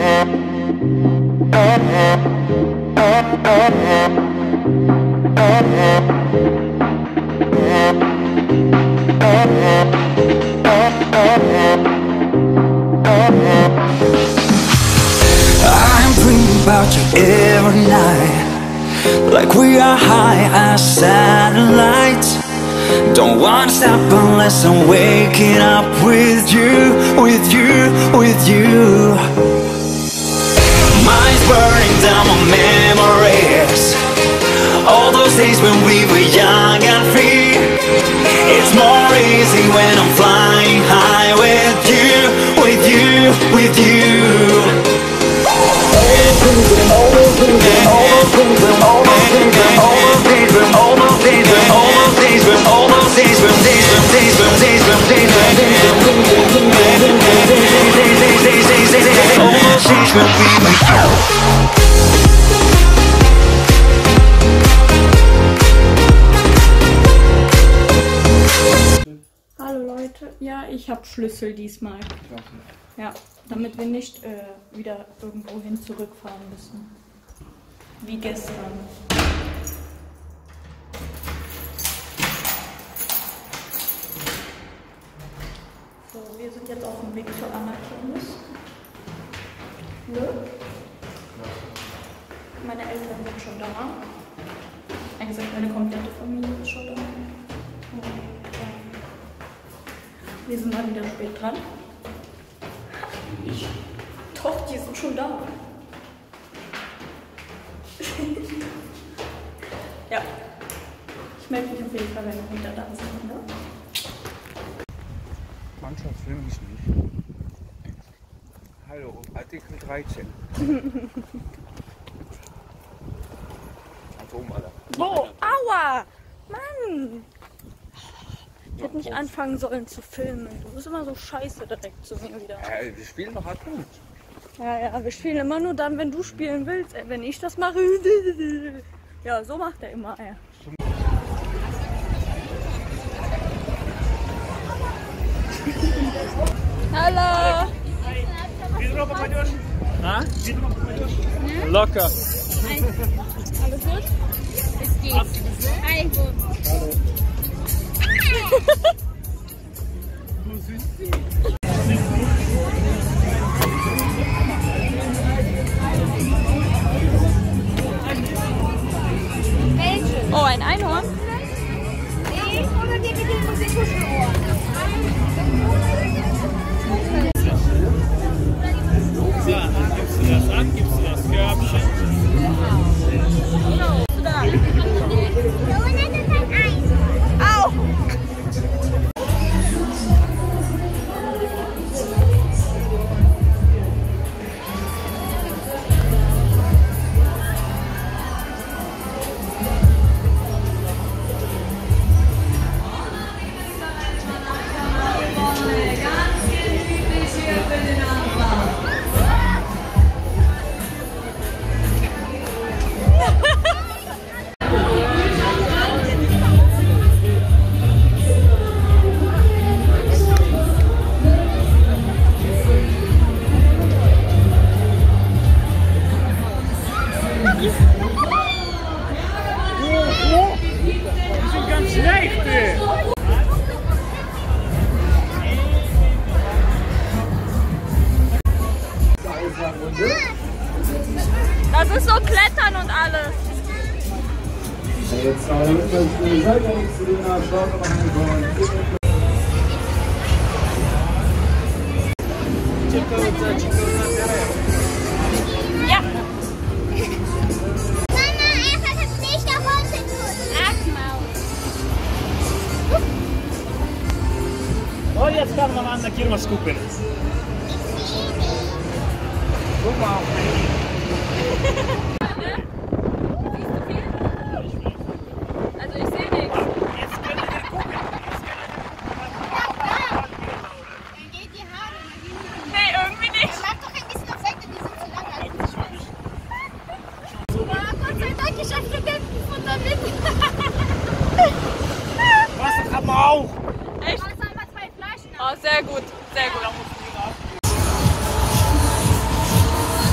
I'm dreaming about you every night, like we are high as satellites. Don't wanna stop unless I'm waking up with you, with you, with you. Mind's burning down my memories, all those days when we were young and free. It's more easy when I'm flying high with you, with you, with you. Hallo Leute, ja, ich habe Schlüssel diesmal. Ja, damit wir nicht wieder irgendwo hin zurückfahren müssen. Wie gestern. So, wir sind jetzt auf dem Weg zur Anerkennung. Ne? Meine Eltern sind schon da. Eigentlich meine komplette Familie ist schon da. Und, wir sind mal wieder spät dran. Ich? Doch, die sind schon da. Ja. Ich melde mich auf jeden Fall, wenn wir wieder da sind. Ne? Manchmal filme ich nicht. Hallo, Artikel 13. Atomalarm. Wo? Aua! Mann! Ich hätte nicht anfangen sollen zu filmen. Du bist immer so scheiße direkt zu mir wieder. Wir spielen doch Atom. Ja, wir spielen immer nur dann, wenn du spielen willst. Wenn ich das mache. Ja, so macht er immer. Ja. Hallo! Wie drauf auf mein Dusch? Ha? Wie drauf auf mein Dusch? Locker. Alles gut? Es geht. Also. Hallo. Oh, ein Einhorn? Nee, oder die mit dem Musikkuschelohr? So, dann gibst du das ab, gibst du das Körbchen. Au! Die sind ganz schlecht, ey. Das ist so Klettern und alles. Jetzt noch seid zu den Starten machen. Ja. Mama, er hat nicht davon zu tun. Ach, Maus. Oh, jetzt kann man an der Kirmes gucken. Guck mal auf mich. Also ich sehe nichts. Jetzt können wir gucken. Dann geht die Haare. Nee, irgendwie nicht. Bleib doch ein bisschen auf Seite, die sind zu lang. Oh, Gott sei Dank, ich hab Studentenfutter mit. Was haben wir auch? Echt? Aber es haben wir 2 Flaschen. Oh, sehr gut, sehr gut. Da musst du wieder ab.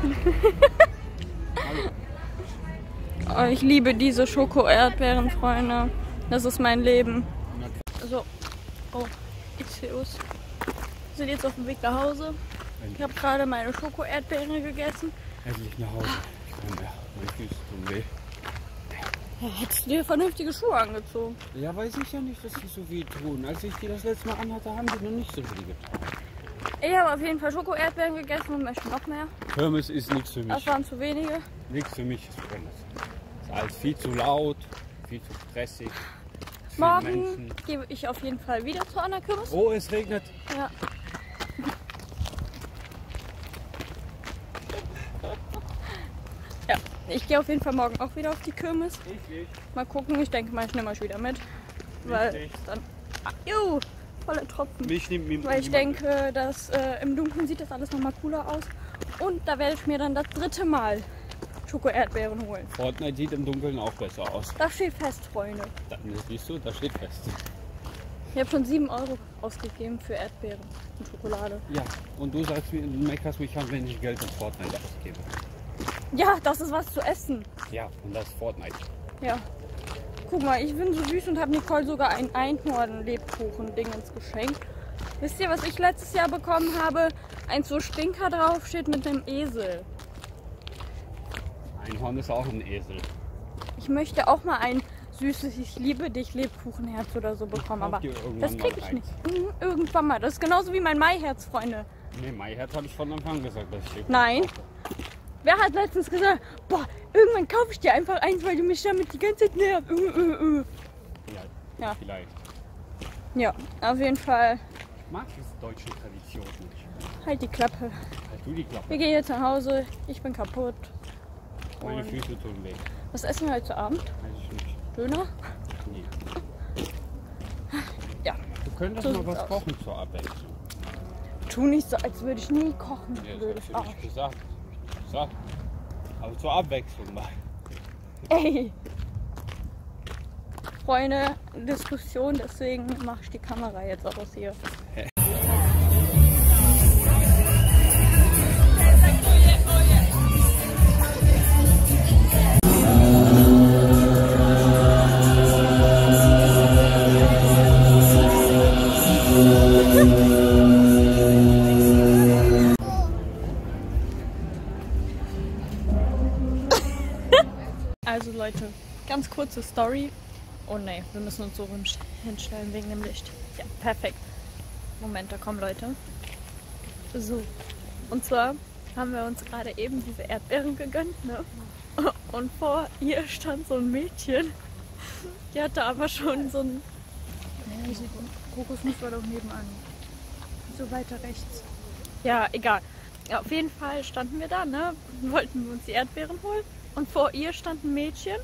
Oh, ich liebe diese Schoko-Erdbeeren, Freunde. Das ist mein Leben. So, oh, Ixius. Wir sind jetzt auf dem Weg nach Hause. Ich habe gerade meine Schoko-Erdbeeren gegessen. Endlich nach Hause. Ich kann mehr. Meine Füße tun weh. Ja, hättest du dir vernünftige Schuhe angezogen? Ja, weiß ich ja nicht, dass die so viel tun. Als ich die das letzte Mal anhatte, haben die noch nicht so viel getan. Ich habe auf jeden Fall Schoko-Erdbeeren gegessen und möchte noch mehr. Kirmes ist nichts für mich. Das waren zu wenige. Nichts für mich ist Kirmes. Ist alles viel zu laut, viel zu stressig. Viele Morgen Menschen. gehe ich auf jeden Fall wieder zu einer Kirmes. Oh, es regnet. Ja. Ja, ich gehe auf jeden Fall morgen auch wieder auf die Kirmes. Mal gucken, ich denke mal, ich nehme euch wieder mit. Weil dann. Juhu, volle Tropfen. Mich nimmt mir Weil ich denke, dass im Dunkeln sieht das alles nochmal cooler aus. Und da werde ich mir dann das 3. Mal Schoko-Erdbeeren holen. Fortnite sieht im Dunkeln auch besser aus. Das steht fest, Freunde. Das siehst du, das steht fest. Ich habe schon 7 Euro ausgegeben für Erdbeeren und Schokolade. Ja, und du sagst mir, du meckerst mich an, wenn ich Geld in Fortnite ausgebe. Ja, das ist was zu essen. Ja, und das ist Fortnite. Ja. Guck mal, ich bin so süß und habe Nicole sogar ein Einhorn-Lebkuchen-Dingens geschenkt. Wisst ihr, was ich letztes Jahr bekommen habe? Ein so Stinker draufsteht mit einem Esel. Einhorn ist auch ein Esel. Ich möchte auch mal ein süßes Ich liebe dich Lebkuchenherz oder so bekommen, aber dir irgendwann das kriege mal ich nicht. Irgendwann mal. Das ist genauso wie mein Maiherz, Freunde. Nee, Maiherz habe ich von Anfang gesagt, dass ich Nein. Wer hat letztens gesagt, boah, irgendwann kaufe ich dir einfach eins, weil du mich damit die ganze Zeit nervst. Vielleicht. Ja. Vielleicht. Ja, auf jeden Fall. Ich mag diese deutsche Tradition nicht. Halt die Klappe. Halt du die Klappe. Wir gehen jetzt nach Hause. Ich bin kaputt. Meine Füße tun weh. Was essen wir heute Abend? Weiß ich nicht. Döner? Nee. Ja. Du könntest So mal sieht's was aus. kochen zur Abwechslung. Tu nicht so, als würde ich nie kochen. Ja, das Blödes hast du Arsch. nicht gesagt. Gesagt. Aber zur Abwechslung mal. Ey. Freunde, Diskussion, deswegen mache ich die Kamera jetzt aus hier. Also Leute, ganz kurze Story. Oh ne, wir müssen uns so hinstellen wegen dem Licht. Ja, perfekt. Moment, da kommen Leute. So, und zwar haben wir uns gerade eben diese Erdbeeren gegönnt, ne? Und vor ihr stand so ein Mädchen. Die hatte aber schon so ein... Nee, Kokosnuss war doch nebenan. So weiter rechts. Ja, egal. Ja, auf jeden Fall standen wir da, ne? Wollten wir uns die Erdbeeren holen. Und vor ihr stand ein Mädchen.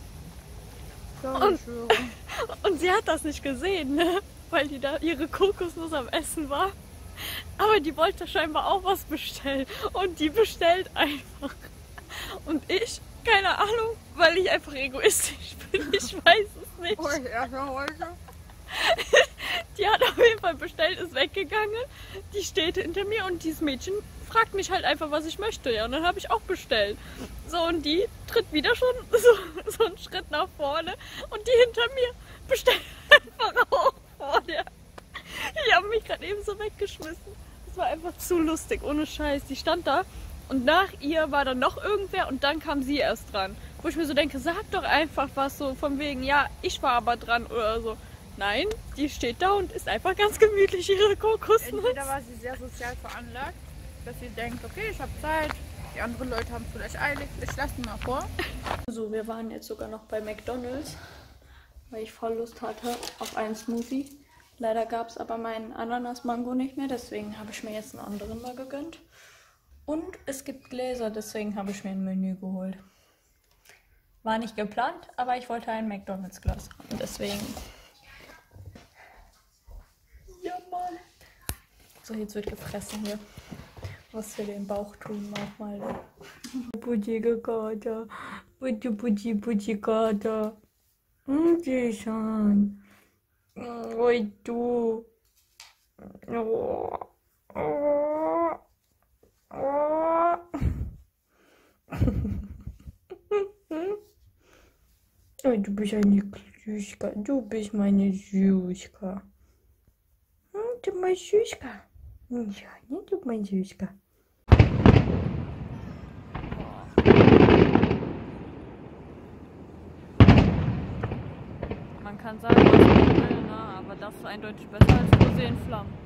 Und sie hat das nicht gesehen, ne? Weil die da ihre Kokosnuss am Essen war. Aber die wollte scheinbar auch was bestellen. Und die bestellt einfach. Und ich, keine Ahnung, weil ich einfach egoistisch bin. Ich weiß es nicht. Die hat auf jeden Fall bestellt, ist weggegangen. Die steht hinter mir und dieses Mädchen fragt mich halt einfach, was ich möchte. Ja, und dann habe ich auch bestellt. So, und die tritt wieder schon so einen Schritt nach vorne. Und die hinter mir bestellt einfach auch vorne. Die haben mich gerade eben so weggeschmissen. Das war einfach zu lustig, ohne Scheiß. Die stand da und nach ihr war dann noch irgendwer und dann kam sie erst dran. Wo ich mir so denke, sag doch einfach was so von wegen, ja, ich war aber dran oder so. Nein, die steht da und isst einfach ganz gemütlich ihre Kokosnuss. Entweder war sie sehr sozial veranlagt, dass sie denkt, okay, ich habe Zeit, die anderen Leute haben es vielleicht eilig, ich lasse die mal vor. So, wir waren jetzt sogar noch bei McDonald's, weil ich voll Lust hatte auf einen Smoothie. Leider gab es aber meinen Ananas-Mango nicht mehr, deswegen habe ich mir jetzt einen anderen mal gegönnt. Und es gibt Gläser, deswegen habe ich mir ein Menü geholt. War nicht geplant, aber ich wollte ein McDonald's-Glas haben, deswegen... Ja, Mann. So, jetzt wird gefressen hier. Was für den Bauch tun manchmal. Budjigakata. Budjigakata. Jason. Oi, du. Oh, du bist eine Süßka. Du bist meine Süßka. Du mein Süßka. Ja, ne, du mein Süßka. Man kann sagen, was man will, ne? Aber das ist eindeutig besser als Rosé in Flammen.